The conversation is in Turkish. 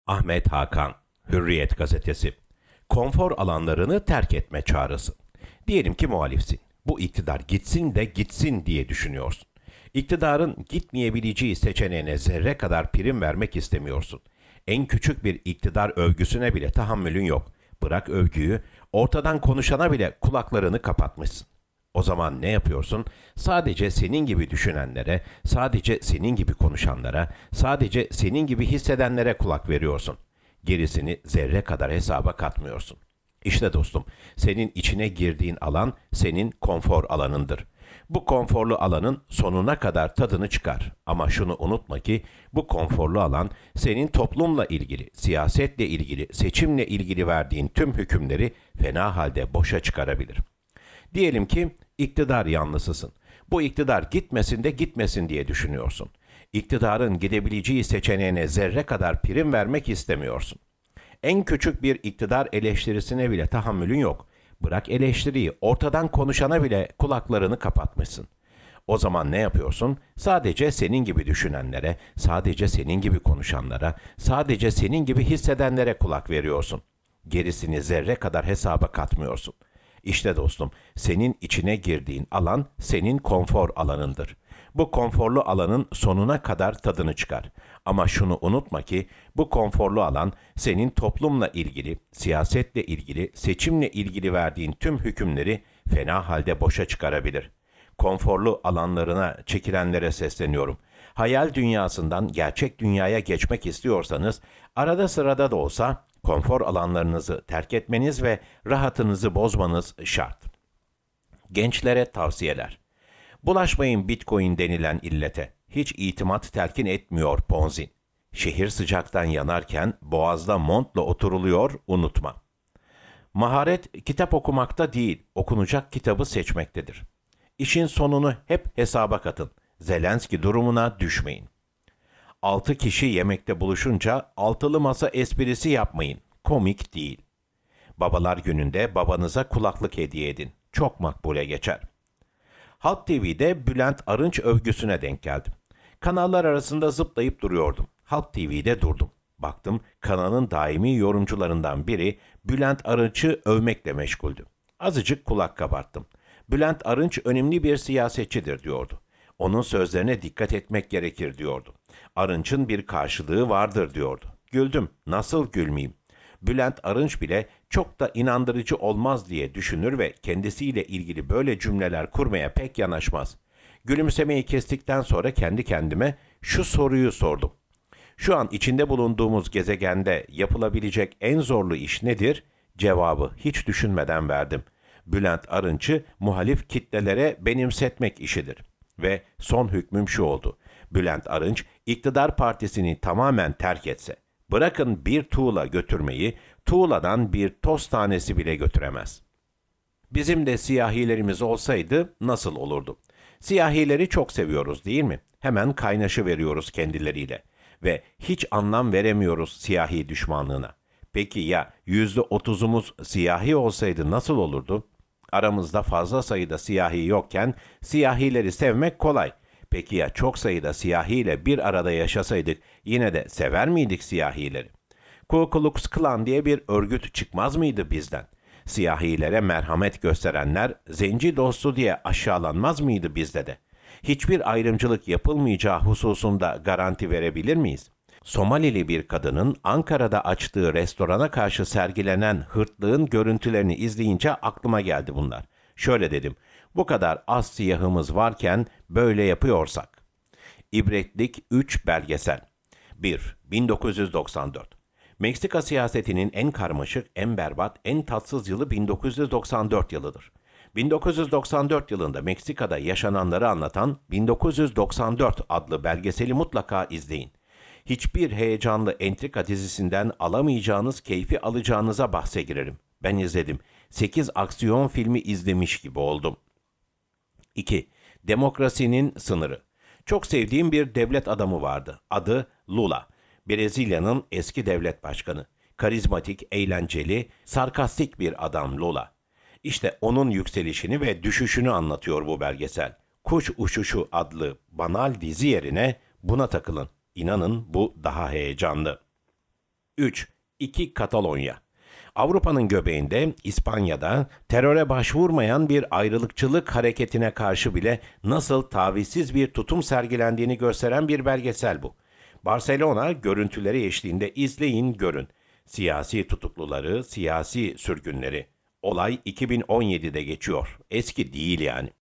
Ahmet Hakan, Hürriyet Gazetesi. Konfor alanlarını terk etme çağrısı. Diyelim ki muhalifsin. Bu iktidar gitsin de gitsin diye düşünüyorsun. İktidarın gitmeyebileceği seçeneğine zerre kadar prim vermek istemiyorsun. En küçük bir iktidar övgüsüne bile tahammülün yok. Bırak övgüyü, ortadan konuşana bile kulaklarını kapatmışsın. O zaman ne yapıyorsun? Sadece senin gibi düşünenlere, sadece senin gibi konuşanlara, sadece senin gibi hissedenlere kulak veriyorsun. Gerisini zerre kadar hesaba katmıyorsun. İşte dostum, senin içine girdiğin alan senin konfor alanındır. Bu konforlu alanın sonuna kadar tadını çıkar. Ama şunu unutma ki bu konforlu alan senin toplumla ilgili, siyasetle ilgili, seçimle ilgili verdiğin tüm hükümleri fena halde boşa çıkarabilir. Diyelim ki iktidar yanlısısın. Bu iktidar gitmesin de gitmesin diye düşünüyorsun. İktidarın gidebileceği seçeneğine zerre kadar prim vermek istemiyorsun. En küçük bir iktidar eleştirisine bile tahammülün yok. Bırak eleştiriyi, ortadan konuşana bile kulaklarını kapatmışsın. O zaman ne yapıyorsun? Sadece senin gibi düşünenlere, sadece senin gibi konuşanlara, sadece senin gibi hissedenlere kulak veriyorsun. Gerisini zerre kadar hesaba katmıyorsun. İşte dostum, senin içine girdiğin alan senin konfor alanındır. Bu konforlu alanın sonuna kadar tadını çıkar. Ama şunu unutma ki bu konforlu alan senin toplumla ilgili, siyasetle ilgili, seçimle ilgili verdiğin tüm hükümleri fena halde boşa çıkarabilir. Konforlu alanlarına çekilenlere sesleniyorum. Hayal dünyasından gerçek dünyaya geçmek istiyorsanız arada sırada da olsa konfor alanlarınızı terk etmeniz ve rahatınızı bozmanız şart. Gençlere tavsiyeler. Bulaşmayın Bitcoin denilen illete. Hiç itimat telkin etmiyor Ponzi. Şehir sıcaktan yanarken boğazda montla oturuluyor, unutma. Maharet kitap okumakta değil, okunacak kitabı seçmektedir. İşin sonunu hep hesaba katın. Zelenski durumuna düşmeyin. 6 kişi yemekte buluşunca altılı masa esprisi yapmayın. Komik değil. Babalar gününde babanıza kulaklık hediye edin. Çok makbule geçer. Halk TV'de Bülent Arınç övgüsüne denk geldim. Kanallar arasında zıplayıp duruyordum. Halk TV'de durdum. Baktım kanalın daimi yorumcularından biri Bülent Arınç'ı övmekle meşguldü. Azıcık kulak kabarttım. Bülent Arınç önemli bir siyasetçidir diyordu. Onun sözlerine dikkat etmek gerekir diyordu. Arınç'ın bir karşılığı vardır diyordu. Güldüm. Nasıl gülmeyeyim? Bülent Arınç bile çok da inandırıcı olmaz diye düşünür ve kendisiyle ilgili böyle cümleler kurmaya pek yanaşmaz. Gülümsemeyi kestikten sonra kendi kendime şu soruyu sordum. Şu an içinde bulunduğumuz gezegende yapılabilecek en zorlu iş nedir? Cevabı hiç düşünmeden verdim. Bülent Arınç'ı muhalif kitlelere benimsetmek işidir. Ve son hükmüm şu oldu. Bülent Arınç iktidar partisini tamamen terk etse, bırakın bir tuğla götürmeyi, tuğladan bir toz tanesi bile götüremez. Bizim de siyahilerimiz olsaydı nasıl olurdu? Siyahileri çok seviyoruz değil mi? Hemen kaynaşı veriyoruz kendileriyle. Ve hiç anlam veremiyoruz siyahi düşmanlığına. Peki ya %30'umuz siyahi olsaydı nasıl olurdu? Aramızda fazla sayıda siyahi yokken siyahileri sevmek kolay. Peki ya çok sayıda siyahiyle bir arada yaşasaydık yine de sever miydik siyahileri? Ku Klux Klan diye bir örgüt çıkmaz mıydı bizden? Siyahilere merhamet gösterenler zenci dostu diye aşağılanmaz mıydı bizde de? Hiçbir ayrımcılık yapılmayacağı hususunda garanti verebilir miyiz? Somalili bir kadının Ankara'da açtığı restorana karşı sergilenen hırtlığın görüntülerini izleyince aklıma geldi bunlar. Şöyle dedim, bu kadar az siyahımız varken böyle yapıyorsak. İbretlik 3 belgesel. 1. 1994. Meksika siyasetinin en karmaşık, en berbat, en tatsız yılı 1994 yılıdır. 1994 yılında Meksika'da yaşananları anlatan 1994 adlı belgeseli mutlaka izleyin. Hiçbir heyecanlı entrika dizisinden alamayacağınız keyfi alacağınıza bahse girerim. Ben izledim. 8 aksiyon filmi izlemiş gibi oldum. 2. Demokrasinin sınırı. Çok sevdiğim bir devlet adamı vardı. Adı Lula. Brezilya'nın eski devlet başkanı. Karizmatik, eğlenceli, sarkastik bir adam Lula. İşte onun yükselişini ve düşüşünü anlatıyor bu belgesel. Kuş Uçuşu adlı banal dizi yerine buna takılın. İnanın bu daha heyecanlı. 3. 2. Katalonya. Avrupa'nın göbeğinde, İspanya'da teröre başvurmayan bir ayrılıkçılık hareketine karşı bile nasıl tavizsiz bir tutum sergilendiğini gösteren bir belgesel bu. Barcelona görüntüleri eşliğinde izleyin, görün. Siyasi tutukluları, siyasi sürgünleri. Olay 2017'de geçiyor. Eski değil yani.